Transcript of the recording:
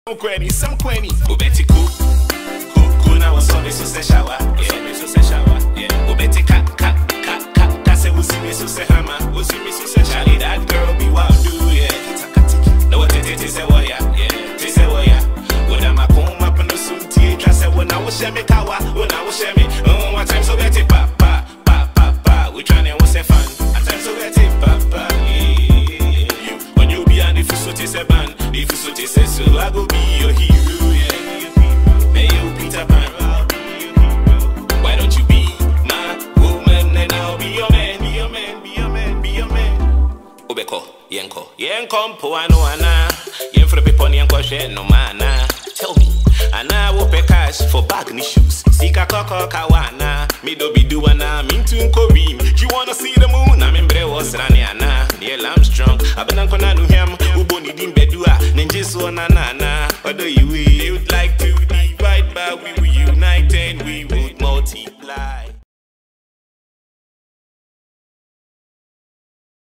Some quenny, Ubeti cook, now was on this shower, yeah, Ubeti cat, say, was me so say hammer, was me so Charlie, that girl be wild, do, yeah, no, what it is a wire, yeah, this a wire, when I'm a comb up and the suit, I said, when I was Shemi Kawa, when I was Shemi, oh, what time so get it, pa, we trying to say fun, at times so get it, pa, yeah, when you be and if you so is a band. If you so so I go be your hero, yeah. May you Peter Pan. Why don't you be my woman and I'll be your man, be your man, be your man, be your man. Obeko, yenko, po ano ana. Yen for the people yenko share no mana. Tell me, ana wo pay cash for bag ni shoes. Sika koko kawana, me do be do ana. Mintu nkorim. You wanna see the moon? I'm in was rani ana. Yeah, I'm strong. I've been on kona nu hem. Uboni dim bedua. Nenje so na na na.